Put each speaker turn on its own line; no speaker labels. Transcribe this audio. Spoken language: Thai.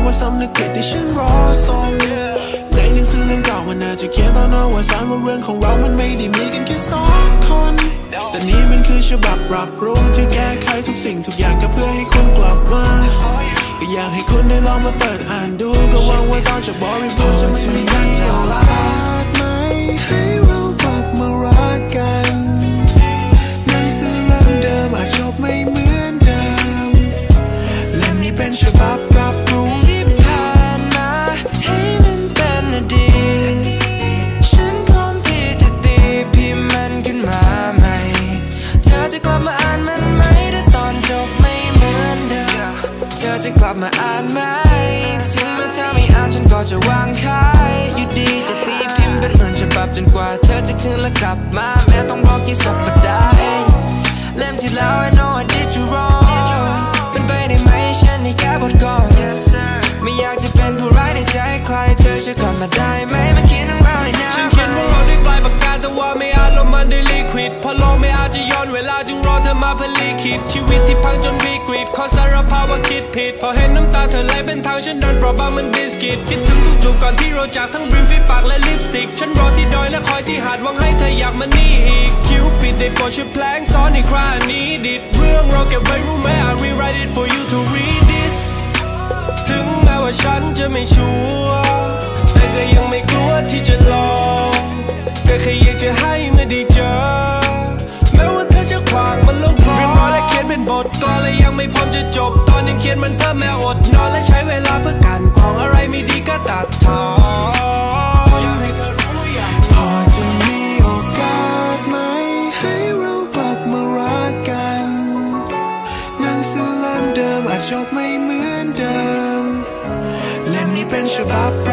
ว่าสำนึกผิดที่ฉันรอส่งในหนังสือเล่มเก่ามันน่าจะเขียนตอนอวสานว่าเรื่องของเรามันไม่ได้มีกันแค่สองคนแต่นี่มันคือฉบับปรับปรุงที่แก้ไขทุกสิ่งทุกอย่างก็เพื่อให้คุณกลับมาก็อยากให้คุณได้ลองมาเปิดอ่านดูก็หวังว่าตอนจะบริบูรณ์จะไม่มีการเจ้าลาดไหมให้เรากลับมารักกันหนังสือเล่มเดิมอาจจบไม่เหมือนเดิมเล่มนี้เป็นฉบับปรับปรุง
ที่ผ่านมาให้มันเป็นอดีตฉันพร้อมที่จะตีพิมพ์มันขึ้นมาใหม่เธอจะกลับมาอ่านมันไหมถ้าตอนจบไม่เหมือนเดิมเธอจะกลับมาอ่านไหมถึงแม้เธอไม่อ่านฉันก็จะวางขายอยู่ดีจะตีพิมพ์เป็นเหมือนฉบับจนกว่าเธอจะคืนและกลับมาแม้ต้องรอกี่สัปดาห์เล่มที่แล้ว I know I did you wrong มันไปได้ไหมฉันให้แก้บทก่อนไม่อยากจะเป็นผู้ร้ายในใจใครเธอช่วยกลับมาได้ไหมมาเขียนเรื่องราวให้น่าฉันเขียนพวกเราด้วยปลายปากกาแต่ว่าไม่อาจลบมันด้วยลิควิดพอโลกไม่อาจจะย้อนเวลาจึงรอเธอมาผลิตคิดชีวิตที่พังจนวิกฤตขอสารภาพว่าคิดผิดพอเห็นน้ำตาเธอไหลเป็นทางฉันโดนเปราะบางมันบิสกิตคิดถึงทุกจุดก่อนที่เราจากทั้งริมฝีปากและลิปสติกฉันรอที่ดอยและคอยที่หาดหวังให้เธออยากมานี่อีกคิวปิดได้โปรดช่วยแพลงซ้อนอีกครานี้ดิดเรื่องเราเก็บไว้รู้ไหม I rewrite it for you to read this ถึงแม้ว่าฉันจะไม่ชัวร์แต่ก็ยังไม่กลัวที่จะลองก็แค่อยากจะให้เมื่อได้เจอแม้ว่าเธอจะขวางมันลงคลอเรียบร้อยและเขียนเป็นบทก่อนและยังไม่พร้อมจะจบตอนยังเขียนมันเพิ่มแม้อดนอนและใช้เวลาเพื่อกันของอะไรไม่ดีก็ตัดทอนอยากให้เธอรู้อย่าง
พอจะมีโอกาสไหมให้เรากลับมารักกันหนังสือเล่มเดิมอาจจบไม่เหมือนเดิมเล่มนี้เป็นฉบับ